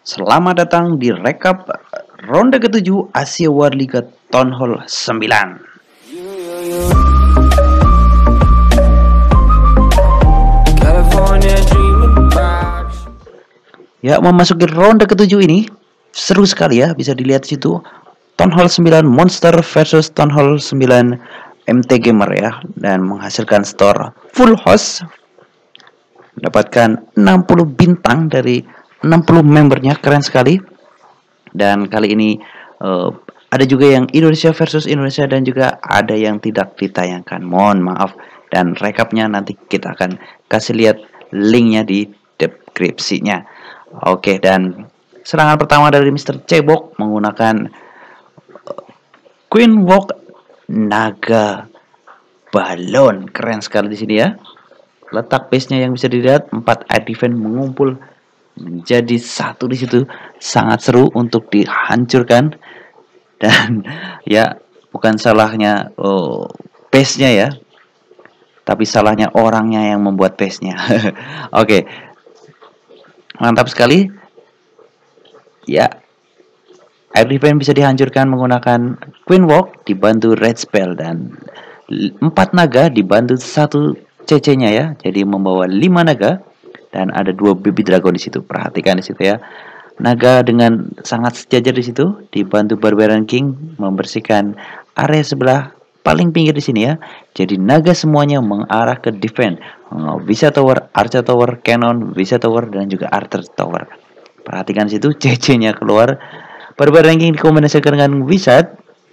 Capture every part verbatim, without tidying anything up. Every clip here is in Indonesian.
Selamat datang di rekap ronde ketujuh Asia World Liga Town Hall sembilan. Ya, memasuki ronde ketujuh ini seru sekali ya, bisa dilihat di situ. Town Hall sembilan Monster versus Town Hall sembilan M T Gamer ya, dan menghasilkan skor full house, mendapatkan enam puluh bintang dari enam puluh membernya, keren sekali. Dan kali ini uh, ada juga yang Indonesia versus Indonesia dan juga ada yang tidak ditayangkan. Mohon maaf, dan rekapnya nanti kita akan kasih lihat linknya di deskripsinya. Oke, dan serangan pertama dari mister Cebok menggunakan uh, Queen Walk Naga Balon. Keren sekali di sini ya. Letak base-nya yang bisa dilihat, empat advent mengumpul menjadi satu di situ, sangat seru untuk dihancurkan. Dan ya, bukan salahnya oh, base-nya ya, tapi salahnya orangnya yang membuat base-nya. Oke, mantap sekali ya. Air defense bisa dihancurkan menggunakan Queen Walk dibantu Red Spell, dan empat naga dibantu satu C C-nya ya, jadi membawa lima naga. Dan ada dua baby dragon di situ. Perhatikan di situ ya. Naga dengan sangat sejajar di situ, dibantu Barbarian King membersihkan area sebelah paling pinggir di sini ya. Jadi naga semuanya mengarah ke defense. Bisa tower, archer tower, cannon, bisa tower, dan juga archer tower. Perhatikan di situ, C C-nya keluar. Barbarian King dikombinasikan dengan wizard,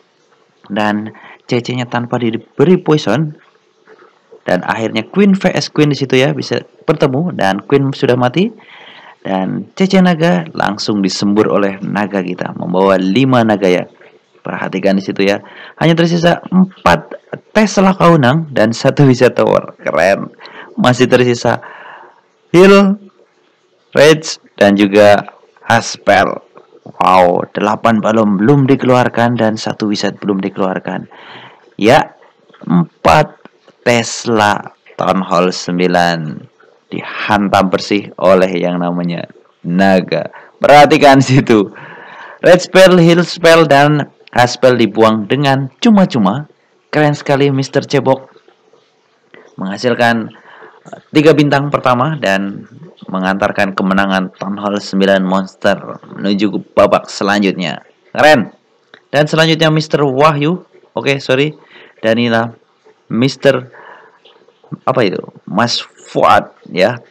dan C C-nya tanpa diberi poison. Dan akhirnya Queen vs Queen di situ ya, bisa bertemu, dan Queen sudah mati. Dan C C naga langsung disembur oleh naga kita, membawa lima naga ya. Perhatikan di situ ya. Hanya tersisa empat Tesla Kaunang dan satu Wizard Tower. Keren. Masih tersisa Heal, Rage, dan juga Aspel. Wow, delapan balon belum dikeluarkan dan satu Wizard belum dikeluarkan. Ya, empat Tesla Town Hall sembilan dihantam bersih oleh yang namanya naga. Perhatikan situ. Red Spell, Heal Spell, dan Aspel dibuang dengan cuma-cuma. Keren sekali mister Cebok. Menghasilkan tiga bintang pertama dan mengantarkan kemenangan Town Hall sembilan Monster menuju ke babak selanjutnya. Keren. Dan selanjutnya mister Wahyu. Oke, okay, sorry. Dan inilah mister apa itu? Mas Fuad ya.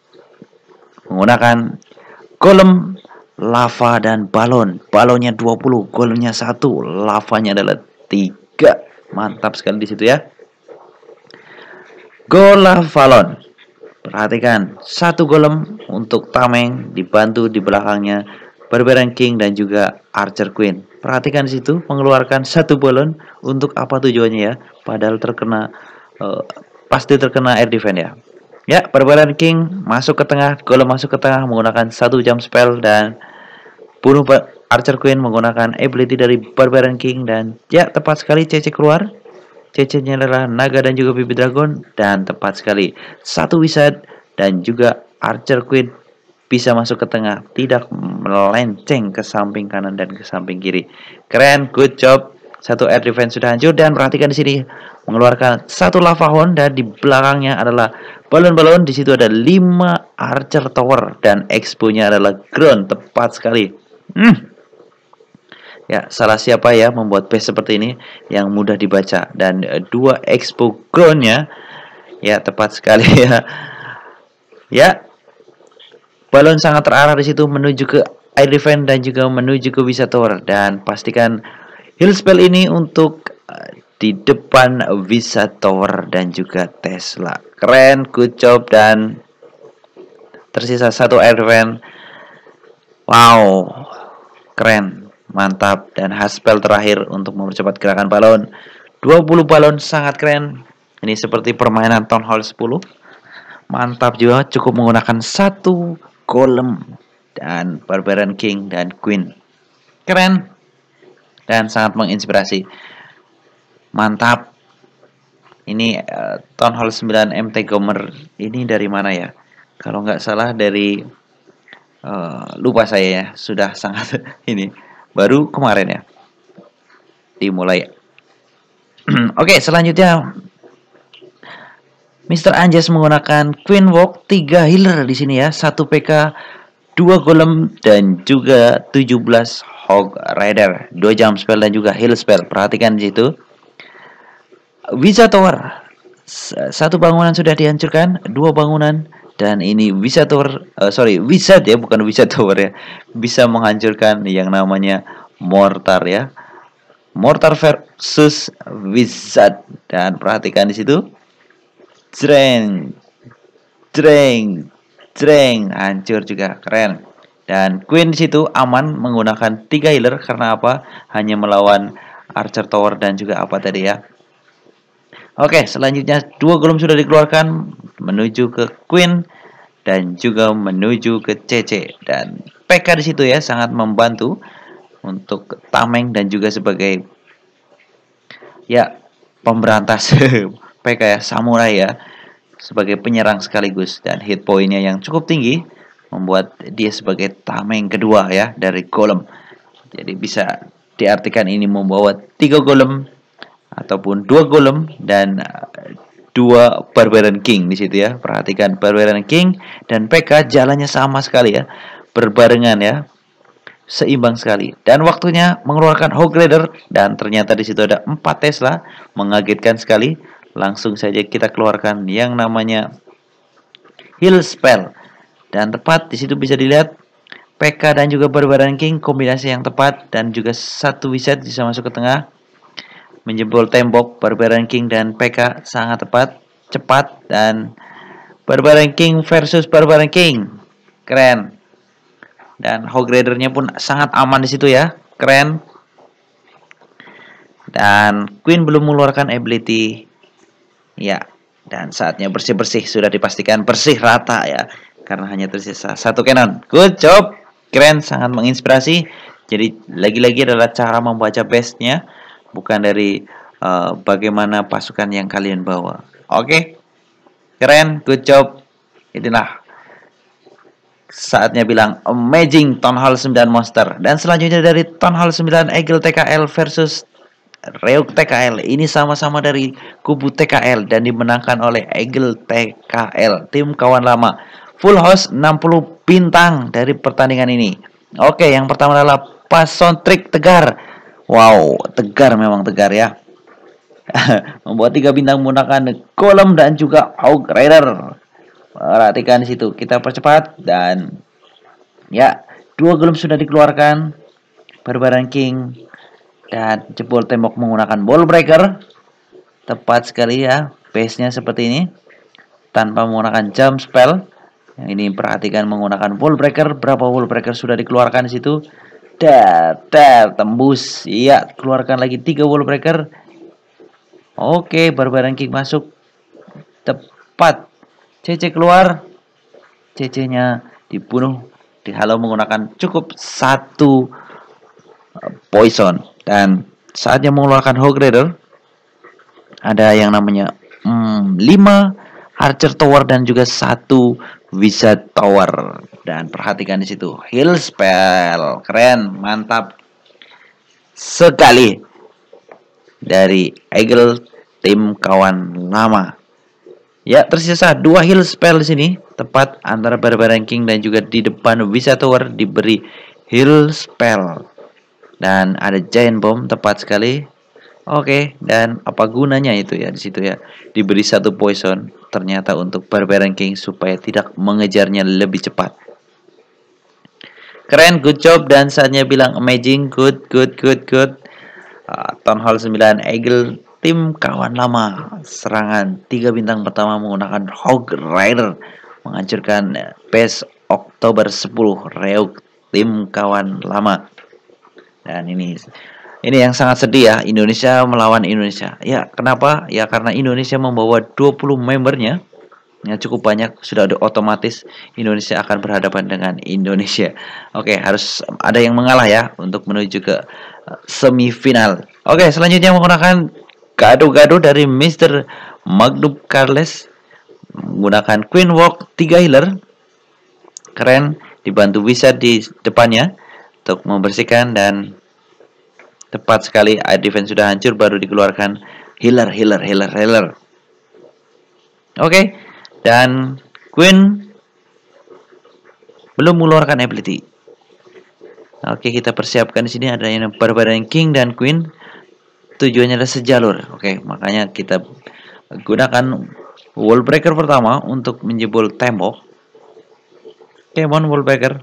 Menggunakan golem, lava, dan balon. Balonnya dua puluh, golemnya satu, lavanya adalah tiga. Mantap sekali di situ ya. Gola Valon. Perhatikan, satu golem untuk Tameng dibantu di belakangnya Barbarian King dan juga Archer Queen. Perhatikan di situ, mengeluarkan satu balon. Untuk apa tujuannya ya? Padahal terkena uh, pasti terkena air defense ya. Ya, Barbarian King masuk ke tengah, golem masuk ke tengah menggunakan satu jam spell, dan bunuh Archer Queen menggunakan ability dari Barbarian King. Dan ya, tepat sekali C C keluar. C C-nya adalah naga dan juga baby dragon, dan tepat sekali satu wizard dan juga Archer Queen bisa masuk ke tengah, tidak melenceng ke samping kanan dan ke samping kiri. Keren, good job. Satu air defense sudah hancur, dan perhatikan di sini mengeluarkan satu lava horn, dan di belakangnya adalah balon-balon. Di situ ada lima archer tower dan expo-nya adalah ground. Tepat sekali. Hmm. Ya, salah siapa ya membuat base seperti ini yang mudah dibaca, dan uh, dua expo ground-nya ya, tepat sekali ya. Ya, balon sangat terarah di situ menuju ke air defense dan juga menuju ke Wizard Tower, dan pastikan heal spell ini untuk uh, di depan Wizard Tower dan juga Tesla. Keren, good job, dan tersisa satu air defense. Wow, keren, mantap. Dan haspel terakhir untuk mempercepat gerakan balon. dua puluh balon, sangat keren. Ini seperti permainan Town Hall sepuluh. Mantap juga, cukup menggunakan satu golem dan Barbarian King dan Queen. Keren dan sangat menginspirasi. Mantap. Ini uh, Town Hall sembilan M T Gamer ini dari mana ya? Kalau nggak salah dari Uh, lupa saya ya, sudah sangat ini baru kemarin ya dimulai. Oke, selanjutnya mister Anjas menggunakan Queen Walk tiga healer di sini ya, satu P K, dua golem dan juga tujuh belas Hog Rider, dua jump spell dan juga heal spell. Perhatikan di situ. Wizard Tower, satu bangunan sudah dihancurkan, dua bangunan. Dan ini Wizard Tower, uh, sorry Wizard ya, bukan Wizard Tower ya, bisa menghancurkan yang namanya Mortar ya, Mortar versus Wizard. Dan perhatikan di situ, Jreng, Jreng, Jreng, hancur juga, keren. Dan Queen di situ aman menggunakan tiga healer karena apa? Hanya melawan Archer Tower dan juga apa tadi ya. Oke, selanjutnya dua golem sudah dikeluarkan menuju ke Queen dan juga menuju ke C C, dan P K di situ ya sangat membantu untuk tameng dan juga sebagai ya pemberantas P K ya, samurai ya, sebagai penyerang sekaligus, dan hit pointnya yang cukup tinggi membuat dia sebagai tameng kedua ya dari golem. Jadi bisa diartikan ini membawa tiga golem ataupun dua golem dan dua Barbarian King di situ ya. Perhatikan Barbarian King dan P K jalannya sama sekali ya, berbarengan ya, seimbang sekali. Dan waktunya mengeluarkan Hog Rider, dan ternyata di situ ada empat Tesla, mengagetkan sekali. Langsung saja kita keluarkan yang namanya heal spell, dan tepat di situ bisa dilihat P K dan juga Barbarian King kombinasi yang tepat, dan juga satu wizard bisa masuk ke tengah menjebol tembok. Barbarian King dan P K sangat tepat, cepat, dan Barbarian King versus Barbarian King, keren. Dan Hog Rider-nya pun sangat aman di situ ya, keren. Dan Queen belum mengeluarkan ability ya, dan saatnya bersih-bersih, sudah dipastikan bersih rata ya, karena hanya tersisa satu cannon. Good job, keren, sangat menginspirasi. Jadi lagi-lagi adalah cara membaca base-nya, bukan dari uh, bagaimana pasukan yang kalian bawa. Oke, keren, good job. Itulah saatnya bilang amazing Town Hall sembilan monster. Dan selanjutnya dari Town Hall sembilan Eagle T K L versus Reuk T K L. Ini sama-sama dari kubu T K L dan dimenangkan oleh Eagle T K L, tim kawan lama. Full house enam puluh bintang dari pertandingan ini. Oke, yang pertama adalah Pason Trik Tegar. Wow, tegar, memang tegar ya. Membuat tiga bintang menggunakan golem dan juga Hog Rider. Perhatikan di situ, kita percepat, dan ya, dua golem sudah dikeluarkan. Barbarian King dan jebol tembok menggunakan Ball Breaker. Tepat sekali ya, base-nya seperti ini tanpa menggunakan jump spell. Yang ini perhatikan menggunakan Ball Breaker. Berapa Ball Breaker sudah dikeluarkan di situ? Dar, dar, tembus. Iya, keluarkan lagi tiga Wall Breaker. Oke, Barbarian King masuk. Tepat. C C keluar. C C-nya dibunuh, dihalau menggunakan cukup satu poison. Dan saatnya mengeluarkan Hog Rider. Ada yang namanya hmm, lima Archer Tower dan juga satu Wizard Tower. Dan perhatikan di situ, heal spell, keren, mantap sekali dari Eagle tim kawan lama. Ya, tersisa dua heal spell di sini, tepat antara Barbarian King dan juga di depan Wizard Tower diberi heal spell. Dan ada Giant Bomb, tepat sekali. Oke, dan apa gunanya itu ya di situ ya? Diberi satu poison ternyata untuk Barbarian King supaya tidak mengejarnya lebih cepat. Keren, good job, dan saatnya bilang amazing, good, good, good, good. Uh, Town Hall sembilan Eagle tim kawan lama, serangan tiga bintang pertama menggunakan Hog Rider menghancurkan base Oktober sepuluh Reuk tim kawan lama. Dan ini Ini yang sangat sedih ya, Indonesia melawan Indonesia. Ya, kenapa? Ya karena Indonesia membawa dua puluh membernya. Ya, cukup banyak, sudah ada otomatis Indonesia akan berhadapan dengan Indonesia. Oke, harus ada yang mengalah ya untuk menuju ke semifinal. Oke, selanjutnya menggunakan gado-gado dari mister Magdub Carles menggunakan Queen Walk tiga healer. Keren. dibantu wizard di depannya untuk membersihkan, dan tepat sekali air defense sudah hancur baru dikeluarkan healer healer healer healer. Oke, okay. Dan Queen belum mengeluarkan ability. Oke, okay, kita persiapkan di sini ada yang Barbarian King dan Queen. Tujuannya adalah sejalur. Oke, okay, makanya kita gunakan wall breaker pertama untuk menjebol tembok. Oke, okay, one wall breaker.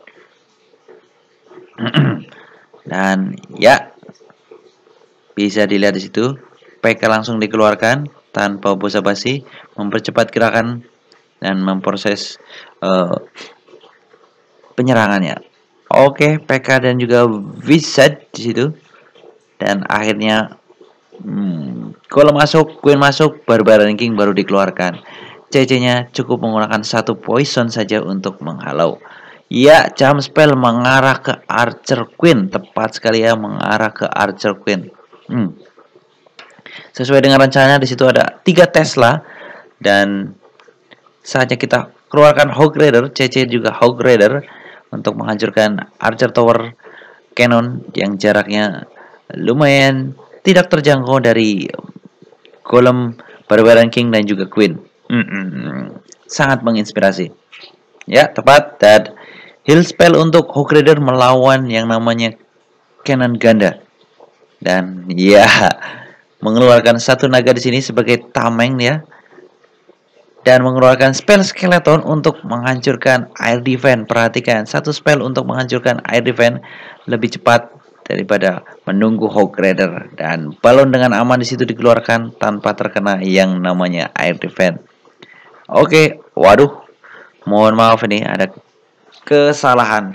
Dan ya, bisa dilihat di situ, P K langsung dikeluarkan tanpa basa-basi, mempercepat gerakan dan memproses uh, penyerangannya. Oke, P K dan juga wizard di situ. Dan akhirnya hmm, kalau masuk, Queen masuk, Barbarian King baru dikeluarkan. C C-nya cukup menggunakan satu poison saja untuk menghalau. Ya, jam spell mengarah ke Archer Queen. Tepat sekali ya, mengarah ke Archer Queen. Hmm. Sesuai dengan rencana, di situ ada tiga Tesla. Dan saatnya kita keluarkan Hog Rider. C C juga Hog Rider untuk menghancurkan Archer Tower Cannon yang jaraknya lumayan tidak terjangkau dari kolom Barbarian King dan juga Queen. Mm -mm. Sangat menginspirasi. Ya, tepat. Dan heal spell untuk Hog Rider melawan yang namanya Cannon Ganda. Dan ya, mengeluarkan satu naga di sini sebagai tameng ya. Dan mengeluarkan spell skeleton untuk menghancurkan air defense. Perhatikan, satu spell untuk menghancurkan air defense lebih cepat daripada menunggu Hog Rider. Dan balon dengan aman di situ dikeluarkan tanpa terkena yang namanya air defense. Oke, waduh, mohon maaf ini ada kesalahan.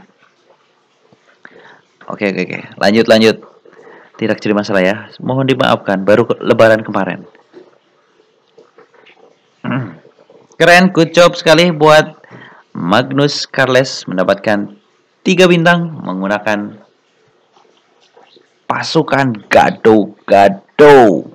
Oke oke oke, lanjut lanjut. Tidak jadi masalah ya. Mohon dimaafkan, baru lebaran kemarin. Keren, good job sekali buat Magnus Carles mendapatkan tiga bintang menggunakan pasukan gado-gado.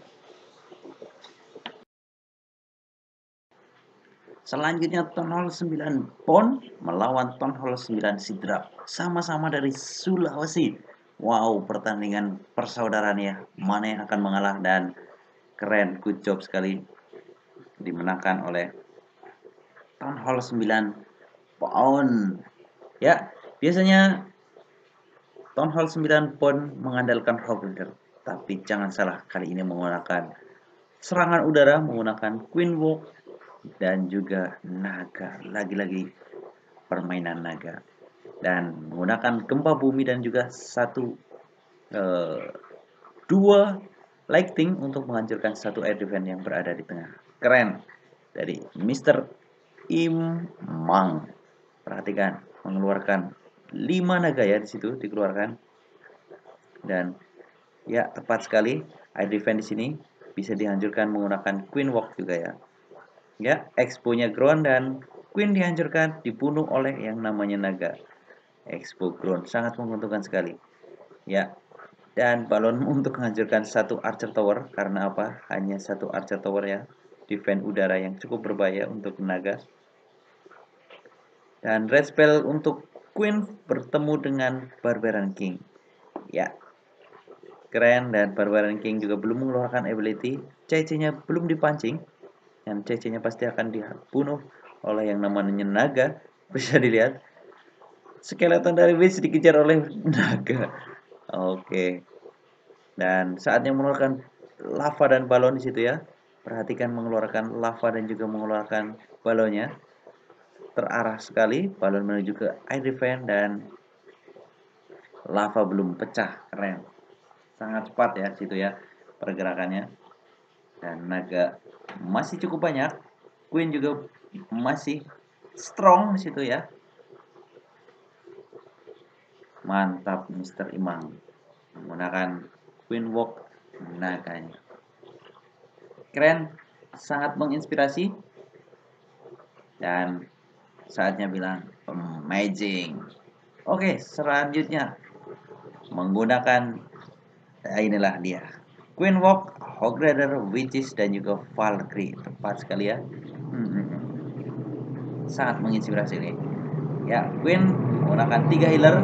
Selanjutnya Town Hall sembilan Pon melawan Town Hall sembilan Sidrap. Sama-sama dari Sulawesi. Wow, pertandingan persaudaraan ya. Mana yang akan mengalah, dan keren, good job sekali. Dimenangkan oleh Town Hall sembilan Pon. Ya, biasanya Town Hall sembilan Pon mengandalkan Hog Rider. Tapi jangan salah, kali ini menggunakan serangan udara menggunakan Queen Walk dan juga naga. Lagi-lagi permainan naga. Dan menggunakan gempa bumi dan juga satu uh, dua lighting untuk menghancurkan satu air defense yang berada di tengah. Keren dari mister Imang. Perhatikan, mengeluarkan lima naga ya di situ dikeluarkan. Dan ya, tepat sekali, air defense di sini bisa dihancurkan menggunakan Queen Walk juga ya. Ya, Expo-nya ground dan Queen dihancurkan, dibunuh oleh yang namanya naga. Expo ground sangat menguntungkan sekali. Ya. Dan balon untuk menghancurkan satu Archer Tower. Karena apa? Hanya satu Archer Tower ya. Defense udara yang cukup berbahaya untuk naga. Dan red spell untuk Queen bertemu dengan Barbarian King. Ya. Keren, dan Barbarian King juga belum mengeluarkan ability. C C-nya belum dipancing. Dan C C-nya pasti akan dibunuh oleh yang namanya naga. Bisa dilihat, skeleton dari Witch dikejar oleh naga. Oke. Dan saatnya mengeluarkan lava dan balon di situ ya. Perhatikan, mengeluarkan lava dan juga mengeluarkan balonnya. Terarah sekali balon menuju ke air defense dan lava belum pecah. Keren. Sangat cepat ya situ ya pergerakannya. Dan naga masih cukup banyak. Queen juga masih strong di situ ya. Mantap mister Imang menggunakan Queen Walk naganya. Keren, sangat menginspirasi. Dan saatnya bilang amazing. Oke, selanjutnya menggunakan nah inilah dia, Queen Walk, Hog Rider, Witches dan juga Valkyrie. Tepat sekali ya. Hmm, sangat menginspirasi nih. Ya, Queen menggunakan tiga healer.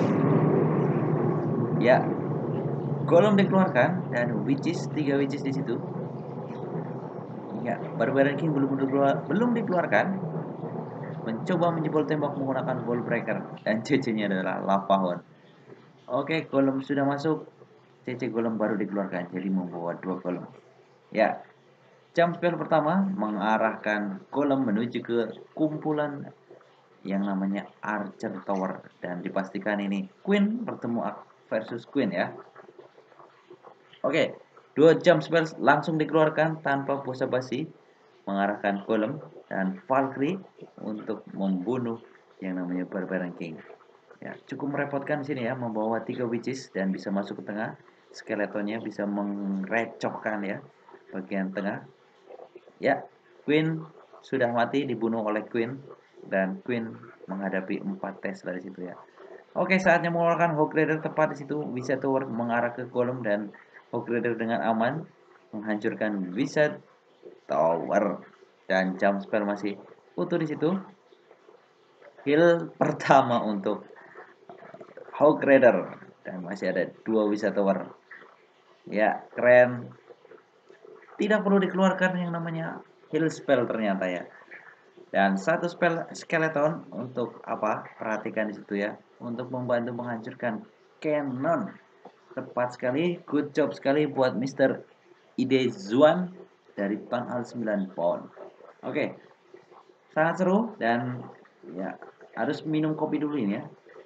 Ya, Golem dikeluarkan dan witches, tiga witches di situ. Ya, Barbarian King belum dikeluar, belum dikeluarkan. Mencoba menjebol tembok menggunakan wall breaker dan C C-nya adalah lava horn. Oke, golem sudah masuk. C C golem baru dikeluarkan, jadi membawa dua golem. Ya, jump spell pertama mengarahkan golem menuju ke kumpulan yang namanya Archer Tower dan dipastikan ini Queen bertemu versus Queen ya. Oke, dua jump spell langsung dikeluarkan tanpa basa-basi mengarahkan golem dan Valkyrie untuk membunuh yang namanya Barbarian King. Ya, cukup merepotkan di sini ya, membawa tiga witches dan bisa masuk ke tengah. Skeletonnya bisa merecokkan ya bagian tengah. Ya, Queen sudah mati dibunuh oleh Queen dan Queen menghadapi empat tes dari situ ya. Oke, saatnya mengeluarkan Hog Rider tepat di situ. Wizard Tower mengarah ke golem dan Hog Rider dengan aman menghancurkan Wizard Tower dan jump spell masih utuh di situ. Heal pertama untuk Hog Rider dan masih ada dua Wizard Tower. Ya, keren. Tidak perlu dikeluarkan yang namanya heal spell ternyata ya. Dan satu spell skeleton untuk apa? Perhatikan di situ ya, untuk membantu menghancurkan cannon. Tepat sekali, good job sekali buat mister Ide Zuan dari Town Hall sembilan pound. Oke. Sangat seru dan ya harus minum kopi dulu ini ya.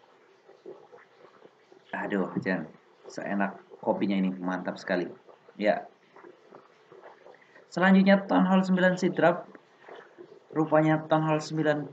Aduh, jangan seenak kopinya ini, mantap sekali. Ya. Selanjutnya Town Hall sembilan Sidrap. Rupanya Town Hall sembilan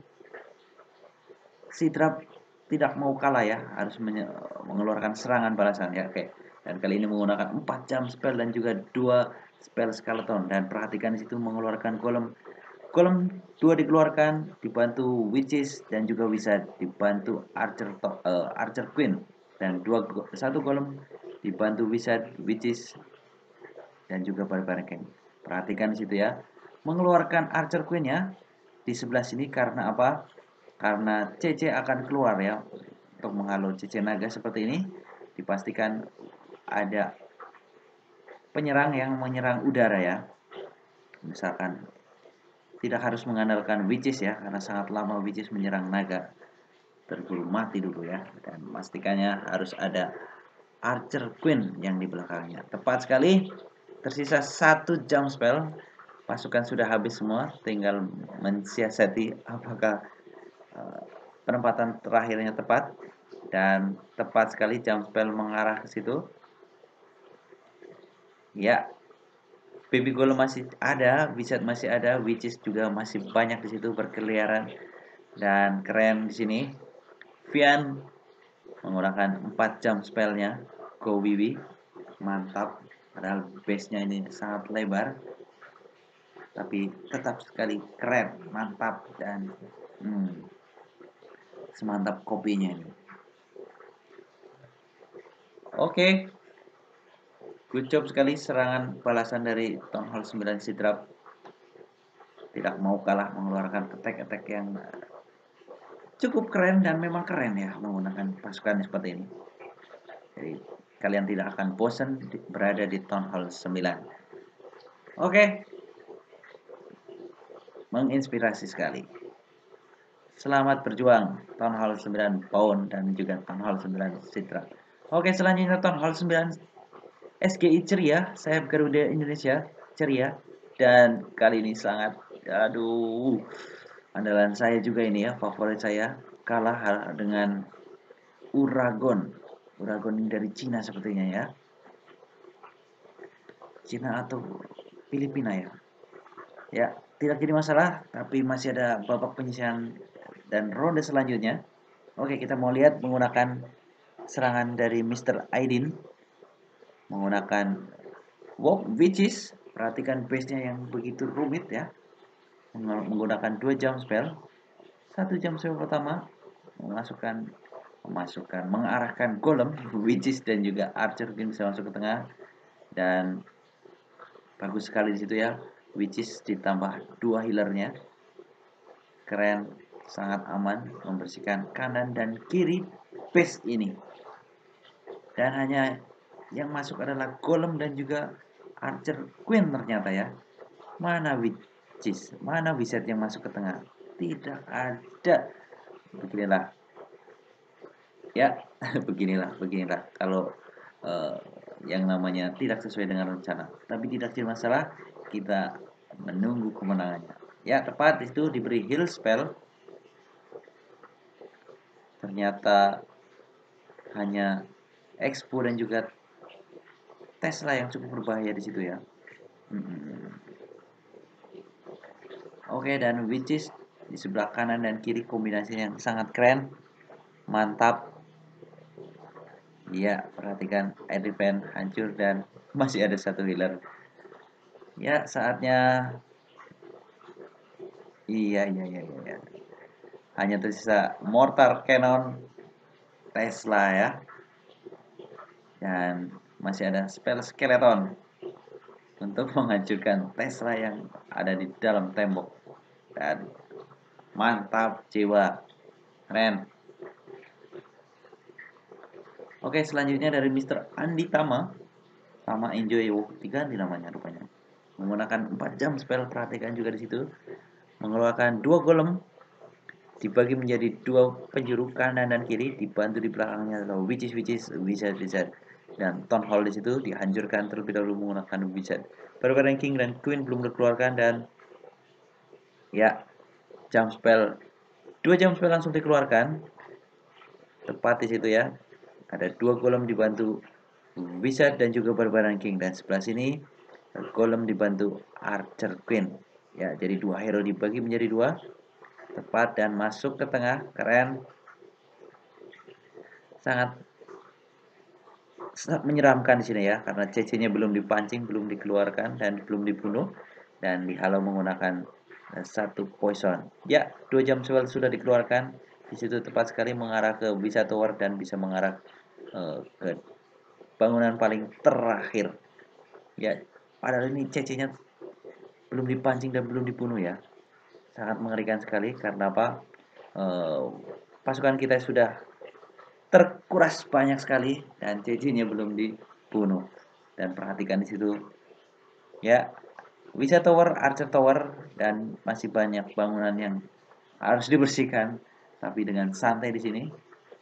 Sidrap tidak mau kalah ya, harus mengeluarkan serangan balasan ya. Oke. Dan kali ini menggunakan empat jam spell dan juga dua spell skeleton dan perhatikan di situ mengeluarkan golem. Golem dua dikeluarkan dibantu witches dan juga wizard dibantu archer top, uh, archer queen dan dua satu golem dibantu wizard, witches dan juga barbarian king. Perhatikan di situ ya. Mengeluarkan archer queen ya di sebelah sini karena apa? Karena C C akan keluar ya untuk menghalau C C naga seperti ini. Dipastikan ada penyerang yang menyerang udara ya. Misalkan tidak harus mengandalkan witches ya, karena sangat lama witches menyerang naga terburu mati dulu ya. Dan pastikannya harus ada archer queen yang di belakangnya. Tepat sekali. Tersisa satu jam spell. Pasukan sudah habis semua, tinggal mensiasati apakah uh, penempatan terakhirnya tepat. Dan tepat sekali jam spell mengarah ke situ. Ya, baby golem masih ada, wizard masih ada, witches juga masih banyak di situ berkeliaran dan keren di sini. Vian menggunakan empat jam spellnya, Go Wiwi, mantap. Padahal base-nya ini sangat lebar, tapi tetap sekali keren, mantap dan hmm, semantap kopinya ini. Oke. Okay. Good job sekali serangan balasan dari Town Hall sembilan Sidrap. Tidak mau kalah mengeluarkan attack-attack yang cukup keren dan memang keren ya menggunakan pasukan seperti ini. Jadi kalian tidak akan bosan berada di Town Hall sembilan. Oke. Menginspirasi sekali. Selamat berjuang Town Hall sembilan pound dan juga Town Hall sembilan Sidrap. Oke, selanjutnya Town Hall sembilan S G I ceria, sayap Garuda Indonesia ceria dan kali ini sangat aduh andalan saya juga ini ya, favorit saya kalah dengan Uragon. Uragon ini dari Cina sepertinya ya. Cina atau Filipina ya. Ya, tidak jadi masalah, tapi masih ada babak penyisihan dan ronde selanjutnya. Oke, kita mau lihat menggunakan serangan dari mister Aidin menggunakan Walk Witches. Perhatikan base-nya yang begitu rumit ya. Menggunakan dua jam spell. Satu jam spell pertama memasukkan memasukkan mengarahkan golem, witches dan juga archer yang bisa masuk ke tengah dan bagus sekali di situ ya. Witches ditambah dua healernya. Keren. sangat aman membersihkan kanan dan kiri base ini. Dan hanya yang masuk adalah golem dan juga archer queen ternyata ya. Mana witches, mana wizard yang masuk ke tengah? Tidak ada. Beginilah. Ya, beginilah, beginilah. Kalau uh, yang namanya tidak sesuai dengan rencana. Tapi tidak jadi masalah, kita menunggu kemenangannya. Ya, tepat itu diberi heal spell. Ternyata hanya Expo dan juga Tesla yang cukup berbahaya di situ ya. Hmm. Oke, dan witches di sebelah kanan dan kiri kombinasinya yang sangat keren, mantap. Iya, perhatikan air defense hancur dan masih ada satu healer. Ya, saatnya. Iya, iya, iya, iya. Hanya tersisa mortar cannon Tesla ya. Dan masih ada spell skeleton untuk menghancurkan Tesla yang ada di dalam tembok. Dan mantap jiwa. Keren. Oke, selanjutnya dari mister Andi Tama. Tama Enjoy, oh, diganti namanya rupanya. Menggunakan empat jam spell, perhatikan juga di situ. Mengeluarkan dua golem, dibagi menjadi dua penjuru kanan dan kiri, dibantu di belakangnya adalah witches witches wizard wizard dan town hall di situ dihancurkan terlebih dahulu menggunakan wizard. Baru king dan queen belum dikeluarkan dan ya jam spell dua jam spell langsung dikeluarkan tepat di situ ya. Ada dua golem dibantu wizard dan juga barbarian king dan sebelah sini golem dibantu archer queen. Ya, jadi dua hero dibagi menjadi dua. Tepat dan masuk ke tengah, keren. Sangat sangat menyeramkan di sini ya, karena C C-nya belum dipancing, belum dikeluarkan dan belum dibunuh dan dihalau menggunakan satu poison. Ya, dua jam spell sudah dikeluarkan. Di situ tepat sekali mengarah ke bisa tower dan bisa mengarah uh, ke bangunan paling terakhir. Ya, padahal ini C C-nya belum dipancing dan belum dibunuh ya. Sangat mengerikan sekali karena apa? Uh, pasukan kita sudah terkuras banyak sekali dan C C-nya belum dibunuh. Dan perhatikan di situ ya, bisa tower, archer tower dan masih banyak bangunan yang harus dibersihkan tapi dengan santai di sini.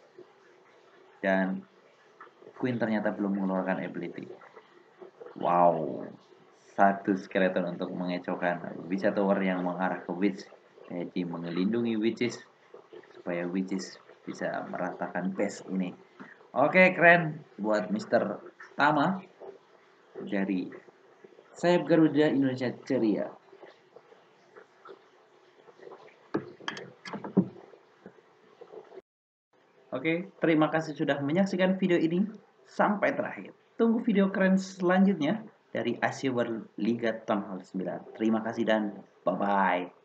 Dan queen ternyata belum mengeluarkan ability. Wow, satu skeleton untuk mengecohkan bisa tower yang mengarah ke witch, jadi mengelindungi witches supaya witches bisa meratakan base ini. Oke, keren buat mister Tama dari Sayap Garuda Indonesia Ceria. Oke, terima kasih sudah menyaksikan video ini sampai terakhir. Tunggu video keren selanjutnya dari Asia World Liga Town Hall sembilan. Terima kasih dan bye-bye.